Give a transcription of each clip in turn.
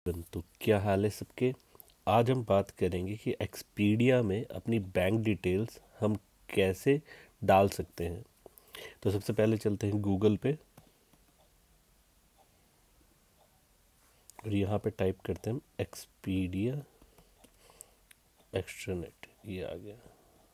तो क्या हाल है सबके। आज हम बात करेंगे कि एक्सपीडिया में अपनी बैंक डिटेल्स हम कैसे डाल सकते हैं। तो सबसे पहले चलते हैं गूगल पे और यहाँ पे टाइप करते हैं हम एक्सपीडिया एक्स्ट्रानेट, ये आ गया।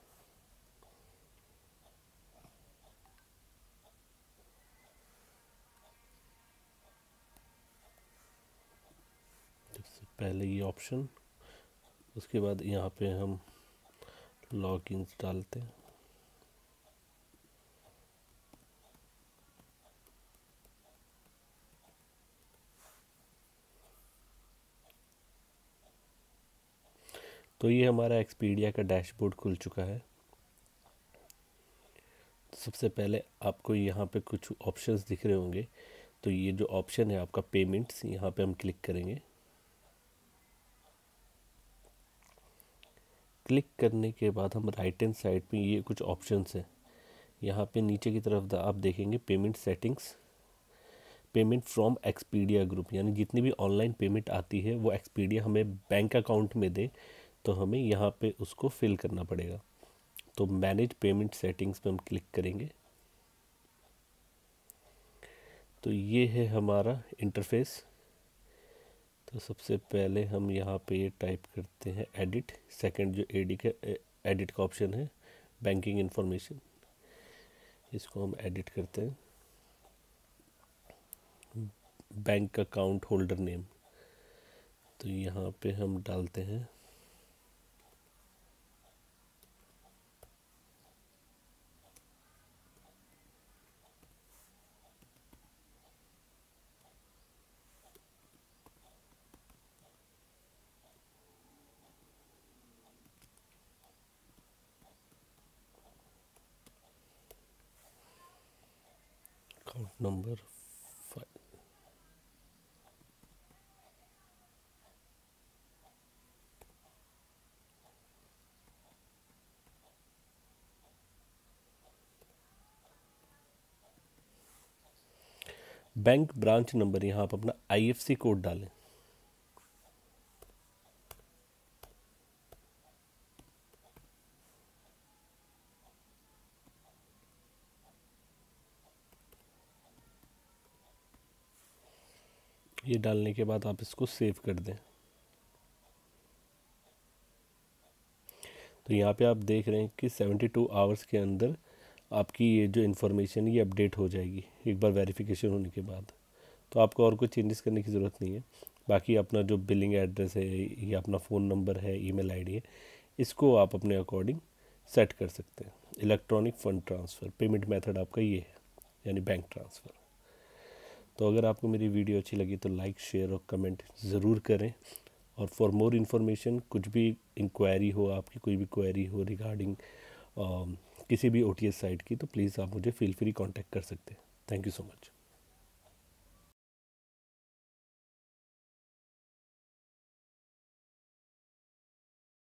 सबसे पहले ये ऑप्शन, उसके बाद यहाँ पे हम लॉगिन डालते हैं। तो ये हमारा एक्सपीडिया का डैशबोर्ड खुल चुका है। सबसे पहले आपको यहाँ पे कुछ ऑप्शंस दिख रहे होंगे। तो ये जो ऑप्शन है आपका पेमेंट्स, यहाँ पे हम क्लिक करेंगे। क्लिक करने के बाद हम राइट हैंड साइड पे ये कुछ ऑप्शंस हैं। यहाँ पे नीचे की तरफ आप देखेंगे payment settings, payment from Expedia group, यानी जितनी भी ऑनलाइन पेमेंट आती है वो एक्सपीडिया हमें बैंक अकाउंट में दे, तो हमें यहाँ पे उसको फिल करना पड़ेगा। तो मैनेज पेमेंट सेटिंग्स पे हम क्लिक करेंगे। तो ये है हमारा इंटरफेस। तो सबसे पहले हम यहाँ पे ये टाइप करते हैं एडिट, सेकंड जो एडिट का ऑप्शन है बैंकिंग इंफॉर्मेशन, इसको हम एडिट करते हैं। बैंक अकाउंट होल्डर नेम, तो यहाँ पे हम डालते हैं account number 5। Bank branch number, यहाँ आप अपना आईएफसी कोड डालें। ये डालने के बाद आप इसको सेव कर दें। तो यहाँ पे आप देख रहे हैं कि 72 आवर्स के अंदर आपकी ये जो इन्फॉर्मेशन ये अपडेट हो जाएगी एक बार वेरिफिकेशन होने के बाद। तो आपको और कुछ चेंजेस करने की ज़रूरत नहीं है। बाकी अपना जो बिलिंग एड्रेस है या अपना फ़ोन नंबर है, ईमेल आईडी है, इसको आप अपने अकॉर्डिंग सेट कर सकते हैं। Electronic fund transfer payment method आपका ये है, यानी बैंक ट्रांसफ़र। तो अगर आपको मेरी वीडियो अच्छी लगी तो लाइक, शेयर और कमेंट ज़रूर करें। और फॉर मोर इन्फॉर्मेशन, कुछ भी इंक्वायरी हो, आपकी कोई भी क्वेरी हो रिगार्डिंग किसी भी ओटीएस साइट की, तो प्लीज़ आप मुझे फील फ्री कांटेक्ट कर सकते हैं। Thank you so much.